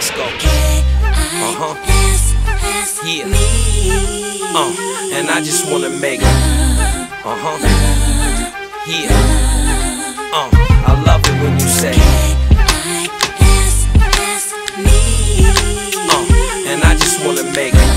let's go. Yeah. And I just wanna make it. Yeah. I love it when you say and I just wanna make it.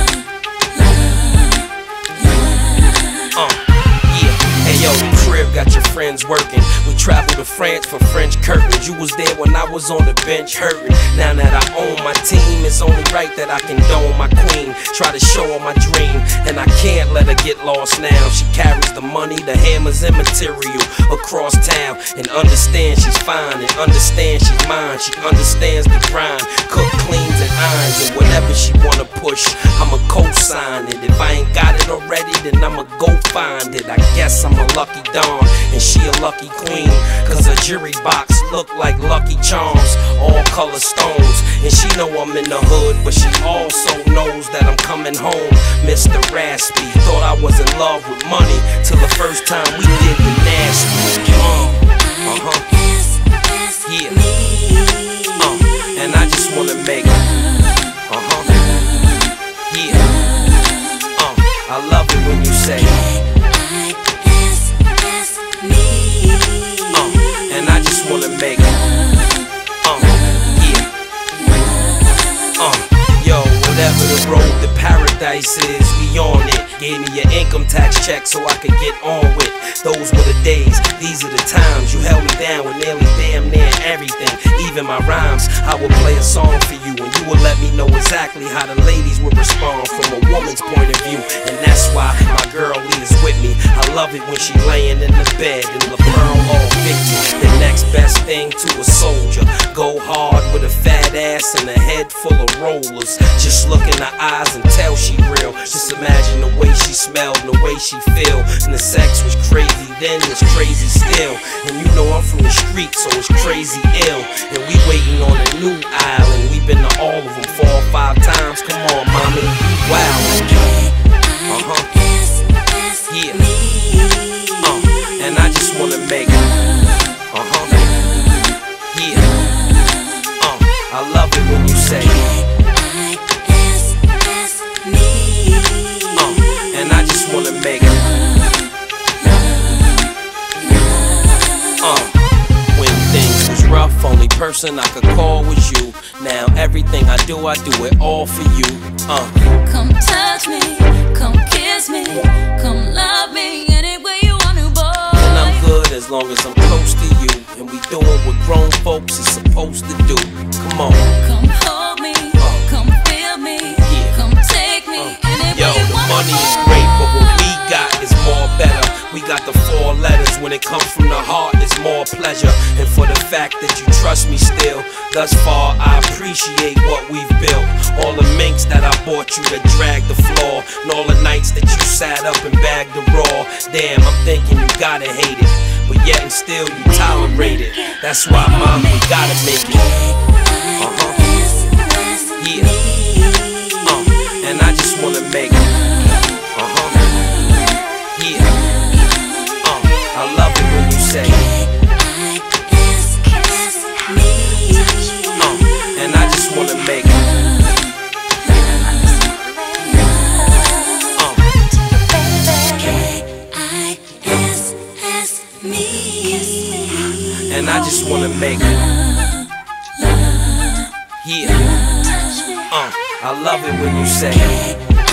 Hey yo, the crib got your friends working. We traveled to France for French curtains. You was there when I was on the bench hurting. Now that I own my team, it's only right that I condone my queen. Try to show her my dream, and I can't let her get lost now. She carries the money, the hammers and material across town, and understands she's fine, and understands she's mine. She understands the grind, cook, cleans and irons, and whatever she wanna push, I'ma co-sign it. If I ain't got it already, then I'ma go find it. I guess I'm a lucky Dawn, and she a lucky queen, cause her jewelry box look like Lucky Charms, all color stones. And she know I'm in the hood, but she also knows that I'm coming home. Mr. Raspy, thought I was in love with money, till the first time we did the nasty. Yeah. And I just wanna make it. Yeah. I love it when you say and I just wanna make it. Yeah. Yo, whatever the road to paradise is, we on it. Gave me your income tax check so I could get on with. Those were the days, these are the times. You held me down with nearly damn near everything, even my rhymes. I would play a song for you, and you would let me know exactly how the ladies would respond from a woman's point of view. And that's why my girl is with me. I love it when she laying in the bed in the pearl all Vicky. The next best thing to a soldier. Go hard with a fat ass and a head full of rollers. Just look in her eyes and tell she real. Just imagine the way she smelled and the way she feel. And the sex was crazy then, it's crazy still. And you know I'm from the street, so it's crazy ill. And we waiting on a new island. We been to all of them 4 or 5 times. Come on, mommy, wow. Yeah. And I just wanna make it. Yeah. I love it when you say and I just wanna make it. When things was rough, only person I could call was you. Now everything I do it all for you. Come touch me, come kiss me, come love me any way you want to, boy. And I'm good as long as I'm close to you, and we doing what grown folks is supposed to do. Come on. Come hold me, come feel me, Yeah. come take me any Yo, way you the want to, money is boy. great, but what we got is more better. We got the 4 letters. When it comes from the heart, it's more pleasure. And for the fact that you trust me still, thus far I appreciate what we've built. All the minks that I bought you that dragged the floor, and all the nights that you sat up and bagged the raw. Damn, I'm thinking you gotta hate it, but yet and still you tolerate it. That's why, mom, we gotta make it. Yeah. And I just wanna make it. Yeah. I love it when you say and I just wanna make it. And I just wanna make it. Yeah. I love it when you say